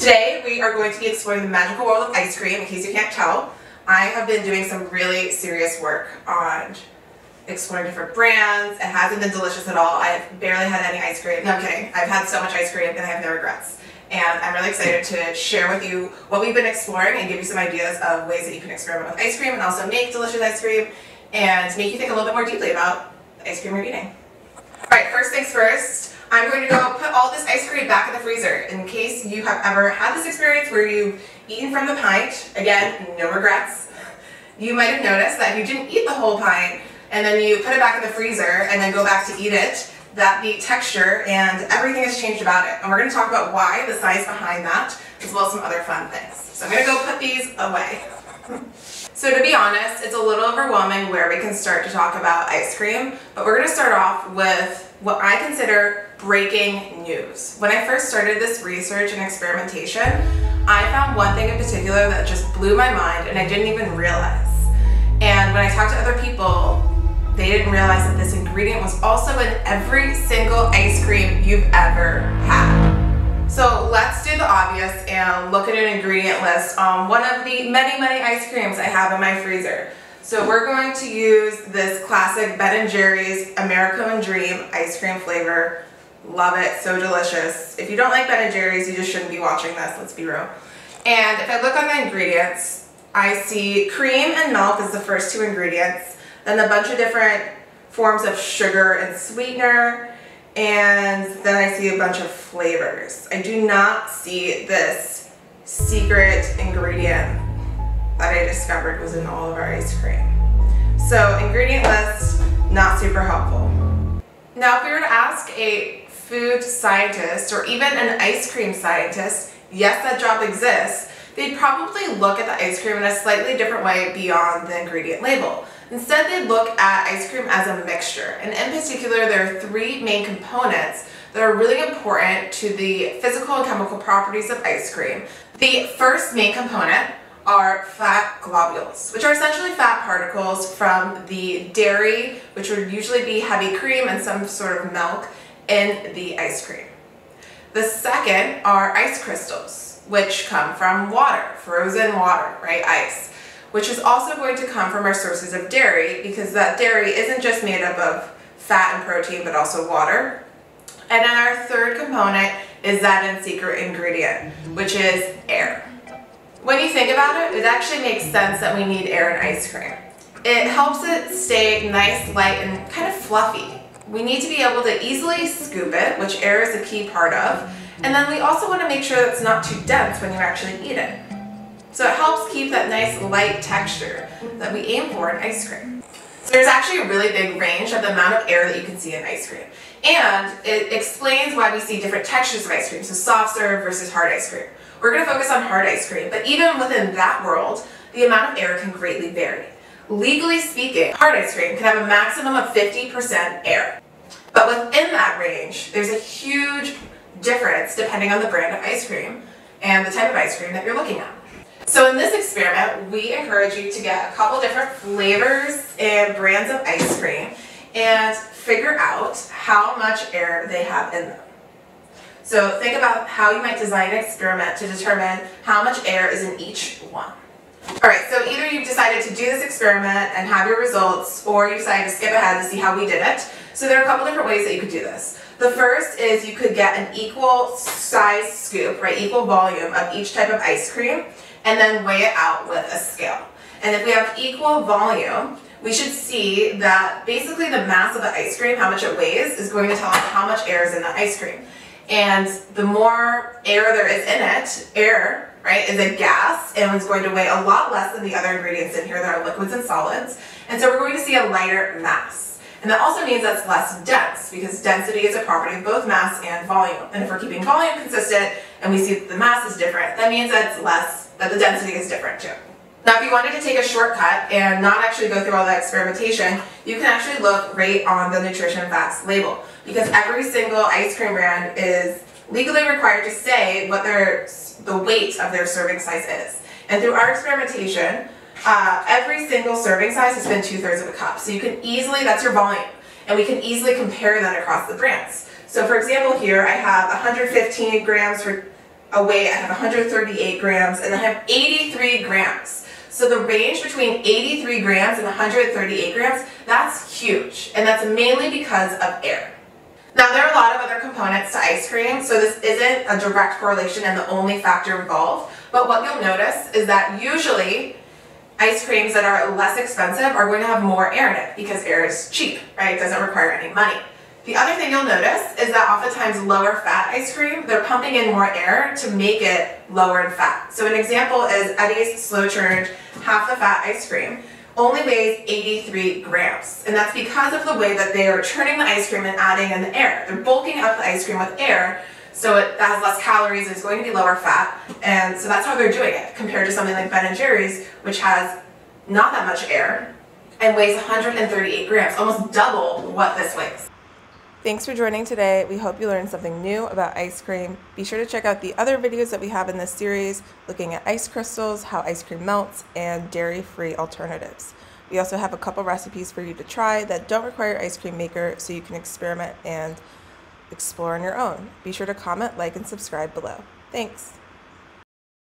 Today we are going to be exploring the magical world of ice cream. In case you can't tell, I have been doing some really serious work on exploring different brands. It hasn't been delicious at all. I've barely had any ice cream. No, I'm kidding. I've had so much ice cream and I have no regrets. And I'm really excited to share with you what we've been exploring and give you some ideas of ways that you can experiment with ice cream and also make delicious ice cream and make you think a little bit more deeply about the ice cream you're eating. Alright, first things first, I'm going to go put all this ice cream back in the freezer in case you have ever had this experience where you've eaten from the pint. Again, no regrets. You might have noticed that if you didn't eat the whole pint and then you put it back in the freezer and then go back to eat it, that the texture and everything has changed about it. And we're going to talk about why, the science behind that, as well as some other fun things. So I'm going to go put these away. So to be honest, it's a little overwhelming where we can start to talk about ice cream, but we're going to start off with what I consider breaking news. When I first started this research and experimentation, I found one thing in particular that just blew my mind and I didn't even realize. And when I talked to other people, they didn't realize that this ingredient was also in every single ice cream you've ever had. So let's do the obvious and look at an ingredient list on one of the many ice creams I have in my freezer. So we're going to use this classic Ben & Jerry's American Dream ice cream flavor. Love it, so delicious. If you don't like Ben & Jerry's, you just shouldn't be watching this, let's be real. And if I look on the ingredients, I see cream and milk as the first two ingredients, then a bunch of different forms of sugar and sweetener, and then I see a bunch of flavors. I do not see this secret ingredient that I discovered was in all of our ice cream. So ingredient list, not super helpful. Now if we were to ask a food scientist or even an ice cream scientist, yes, that job exists, they'd probably look at the ice cream in a slightly different way beyond the ingredient label. Instead, they look at ice cream as a mixture, and in particular, there are three main components that are really important to the physical and chemical properties of ice cream. The first main component are fat globules, which are essentially fat particles from the dairy, which would usually be heavy cream and some sort of milk in the ice cream. The second are ice crystals, which come from water, frozen water, right, ice, which is also going to come from our sources of dairy because that dairy isn't just made up of fat and protein but also water. And then our third component is that secret ingredient, which is air. When you think about it, it actually makes sense that we need air in ice cream. It helps it stay nice, light, and kind of fluffy. We need to be able to easily scoop it, which air is a key part of, and then we also want to make sure that it's not too dense when you actually eat it. So it helps keep that nice light texture that we aim for in ice cream. So there's actually a really big range of the amount of air that you can see in ice cream. And it explains why we see different textures of ice cream, so soft serve versus hard ice cream. We're going to focus on hard ice cream, but even within that world, the amount of air can greatly vary. Legally speaking, hard ice cream can have a maximum of 50% air. But within that range, there's a huge difference depending on the brand of ice cream and the type of ice cream that you're looking at. So in this experiment, we encourage you to get a couple different flavors and brands of ice cream and figure out how much air they have in them. So think about how you might design an experiment to determine how much air is in each one. Alright, so either you've decided to do this experiment and have your results, or you decided to skip ahead to see how we did it. So there are a couple different ways that you could do this. The first is you could get an equal size scoop, right, equal volume of each type of ice cream, and then weigh it out with a scale. And if we have equal volume, we should see that basically the mass of the ice cream, how much it weighs, is going to tell us how much air is in the ice cream. And the more air there is in it, air, right, is a gas, and it's going to weigh a lot less than the other ingredients in here that are liquids and solids. And so we're going to see a lighter mass. And that also means that it's less dense, because density is a property of both mass and volume. And if we're keeping volume consistent, and we see that the mass is different, that means that it's less, that the density is different too. Now if you wanted to take a shortcut and not actually go through all that experimentation, you can actually look right on the nutrition facts label, because every single ice cream brand is legally required to say what the weight of their serving size is. And through our experimentation, every single serving size has been 2/3 of a cup. So you can easily, that's your volume, and we can easily compare that across the brands. So for example here, I have 115 grams for a weight, I have 138 grams, and I have 83 grams. So the range between 83 grams and 138 grams, that's huge. And that's mainly because of air. Now, there are a lot of other components to ice cream, so this isn't a direct correlation and the only factor involved. But what you'll notice is that usually ice creams that are less expensive are going to have more air in it because air is cheap, right? It doesn't require any money. The other thing you'll notice is that oftentimes lower fat ice cream, they're pumping in more air to make it lower in fat. So an example is Eddie's slow churned half the fat ice cream only weighs 83 grams. And that's because of the way that they are churning the ice cream and adding in the air. They're bulking up the ice cream with air, so that has less calories, it's going to be lower fat, and so that's how they're doing it, compared to something like Ben & Jerry's, which has not that much air and weighs 138 grams, almost double what this weighs. Thanks for joining today. We hope you learned something new about ice cream. Be sure to check out the other videos that we have in this series, looking at ice crystals, how ice cream melts, and dairy-free alternatives. We also have a couple recipes for you to try that don't require ice cream maker, so you can experiment and explore on your own. Be sure to comment, like, and subscribe below. Thanks.